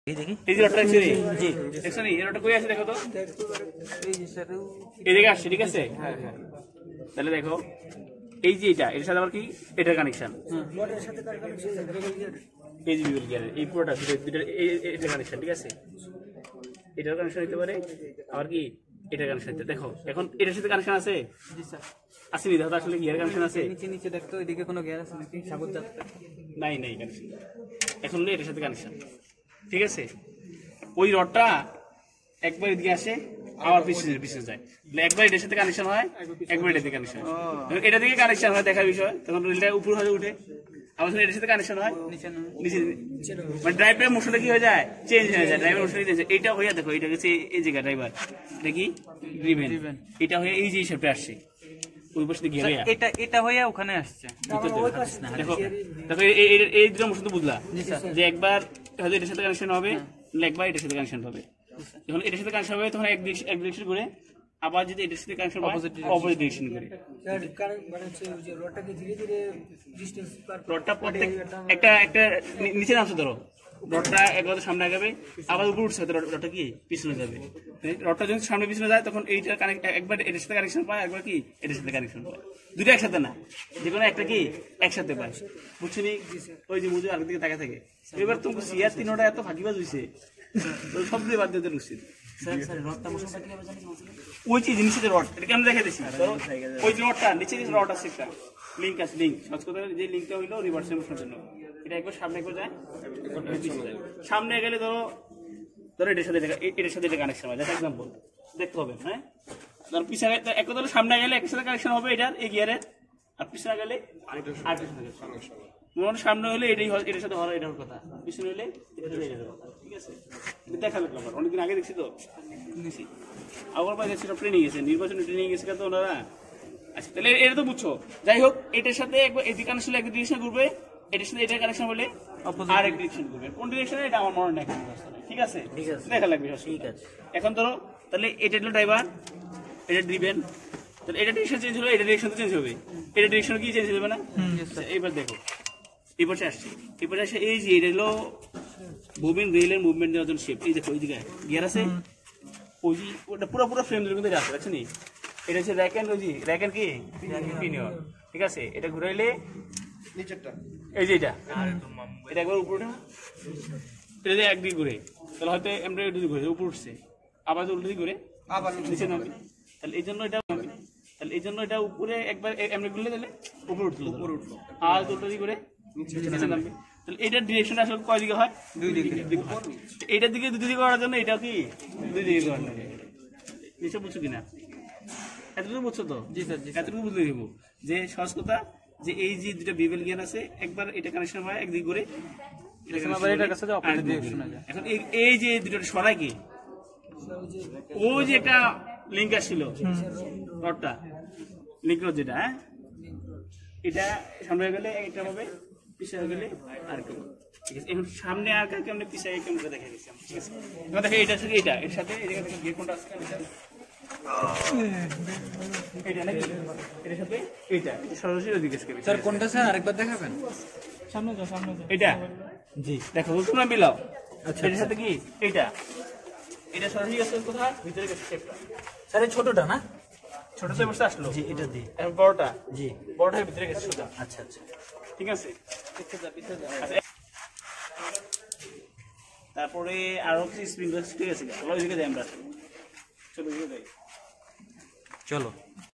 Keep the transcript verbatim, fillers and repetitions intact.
এই দেখি এই যে রডটা আছে জি দেখছো নি এই রডটা কই আছে দেখো তো এই যে স্যার এই দিকে আসছে ঠিক আছে হ্যাঁ হ্যাঁ তাহলে দেখো এই যে এটা এর সাথে আবার কি এটার কানেকশন রডের সাথে কার কানেকশন এই যে বিবল গিয়ার এই পুরোটা দুটো এটা কানেকশন ঠিক আছে এটার কানেকশন হতে পারে আবার কি এটার কানেকশন হতে দেখো এখন এটার সাথে কানেকশন আছে জি স্যার আছে নি দাদা আসলে গিয়ার কানেকশন আছে নিচে নিচে দেখতো এদিকে কোনো গিয়ার আছে নাকি সাগর যাত্রা নাই নাই কানেকশন এখন হলো এটার সাথে কানেকশন ঠিক আছে ওই রডটা একবার এদিকে আসে আবার পিছনে পিছনে যায় একবার এটার সাথে কানেকশন হয় একবার এটার সাথে কানেকশন হয় এটা থেকে কানেকশন হয় দেখার বিষয় তখন রিলটা উপর হয়ে উঠে আবার এটার সাথে কানেকশন হয় নিচে নিচে মানে ড্রাইভের মোশনটা কি হয়ে যায় চেঞ্জ হয়ে যায় ড্রাইভের মোশন চেঞ্জ এইটা হয়ে দেখো এটা হচ্ছে এই জায়গা ড্রাইভার এটা কি ড্রিভেন এটা হয়ে এই যে শেপে আসছে ওই পাশে গিয়ে এটা এটা হয়ে ওখানে আসছে দেখো দেখো এই এই দুটো মোশন তো বুঝলা যে একবার হয়তো এটার সাথে কানেকশন হবে একবার এটার সাথে কানেকশন হবে যখন এটার সাথে কানেকশন হবে তখন এক এক ডিরেকশন করে আবার যদি এটার সাথে কানেকশন হয় অপোজিট ডিরেকশন করে মানে হচ্ছে যে রডটাকে ধীরে ধীরে ডিসটেন্স রডটা প্রত্যেক একটা একটা নিচে নামছে ধরো রডটা একবার সামনে আগাবে আবার উপর উঠছে রডটা কি পিছনে যাবে রডটা যখন সামনে পিছনে যায় তখন এইটা কানেক্ট একবার এটার সাথে কানেকশন পায় একবার কি এটার সাথে কানেকশন পায় দুটো একসাথে না যে কোনো একটা কি একসাথে পায় বুঝছি নি ওই যে মুজো আরেক দিকে তাকা থাকে এবার তুমি সিয়ার তিনটা এত ফাঁকিবাজ হইছে সব দিয়ে বাদ দিতে রুচি ওই যে জিনিসের রড এটাকে আমি দেখে দিচ্ছি ওই যে রডটা নিচে রড আছে একটা লিঙ্ক আছে লিঙ্ক সহজ কথা যে লিঙ্কটা হইলো রিভার্সের মোশনের জন্য এটা একবার সামনে একবার যায় সামনে গেলে ধরো ধরো এটার সাথে এটার সাথে এটা কানেকশন হয় দেখা এক্সাম্পল দেখতে হবে হ্যাঁ ধরো পিছনে এক কথা সামনে গেলে একের সাথে কানেকশন হবে এটার এই গিয়ারের আর পিছনে গেলে আরেকটার সাথে মনে সামনে হলে এটাই এটার সাথে হওয়ার এটার কথা পিছনে হলে এটার সাথে এটার কথা ঠিক আছে দেখা লাগলো আমার অনেকদিন আগে দেখছি তো দেখছি আবার পাই দেখছি ট্রেনিং গেছে নির্বাচনী ট্রেনিং গেছে তো ওনারা আচ্ছা তাহলে এটা তো বুঝছো যাই হোক এটার সাথে একবার এদিকে কানেকশন এক ডিরেকশন ঘুরবে এটার সাথে এটার কানেকশন হলে আর এক ডিরেকশন ঘুরবে কোন ডিরেকশনে এটা আমার মনে নাই ঠিক আছে ঠিক আছে দেখা লাগবে ঠিক আছে এখন ধরো তাহলে এটা হলো ড্রাইভার এটা ড্রিভেন তাহলে এটা ডিরেকশন চেঞ্জ হলো এটা ডিরেকশন চেঞ্জ হবে এটা ডিরেকশন কি চেঞ্জ হবে না এইবার দেখো এই পাশে আসছে এই পাশে আসে এই যে এটা হলো মুভিং রেলের মুভমেন্ট দেওয়ার জন্য শেপ এই দেখো ওই দিকে গিয়ার আছে ওই যে ওটা পুরো পুরো ফ্রেম ধরে কিন্তু আছে দেখছেন এটা হচ্ছে র্যাক এন্ড ওই যে র্যাক এন্ড কি পিনিয়র ঠিক আছে এটা ঘুরাইলে নিচেরটা এই যে এটা এটা একবার উপরে এটা যে একদিকে ঘুরে তাহলে হয়তো আমরা এটা ঘুরে উপর উঠছে আবার উল্টো দিকে ঘুরে আবার নিচে নামবে তাহলে এই জন্য এটা তাহলে এই জন্য এটা উপরে একবার এমনি ঘুরলে তাহলে উপরে উঠলো উপরে উঠলো আর উল্টো দিকে ঘুরে নিচে নামবে তাহলে এটার ডিরেকশন আসলে কয় দিকে হয় দুই দিকে এইটার দিকে দুই দিকে করার জন্য এটা কি দুই দিকে করার লাগে নিচে বুঝছো কিনা এতটুকু বুঝছো তো জি স্যার এতটুকু বুঝলে দিব যে সহজ কথা যে এই যে দুটো বিবেল গিয়ার আছে একবার এটা কানেকশন হয় একদিকে ঘুরে এখন এই যে দুটো সরাই কি ওই যে একটা লিঙ্ক আসছিল রডটা লিঙ্ক রড যেটা হ্যাঁ এটা সামনে হয়ে গেলে একটা পাবে পিছিয়ে হয়ে গেলে আরেকটা পাবে ঠিক আছে এখন সামনে আর কেমন পিছিয়ে কেমন দেখা গেছে ঠিক আছে এবার দেখো এটা সাথে এটা এর সাথে এই জায়গা থেকে গিয়ে কোনটা আছে এটা নাকি এর সাথে এটা সরাসরি জিজ্ঞেস করি স্যার কোনটা স্যার আরেকবার দেখাবেন সামনে যাও সামনে যাও এটা জি দেখো তোমরা মিলাও আচ্ছা এর সাথে কি এটা এটা সরাসরি আছে কোথায় ভিতরে গেছে শেপটা স্যার এই ছোটটা না ছোটটা বসে আসলো জি এটা দি এখন বড়টা জি বড়টা ভিতরে গেছে সোজা আচ্ছা আচ্ছা ঠিক আছে পিছে যা পিছে যা তারপরে আরো কিছু স্প্রিং ঠিক আছে চলো ওইদিকে যাই আমরা চলো ওইদিকে যাই চলো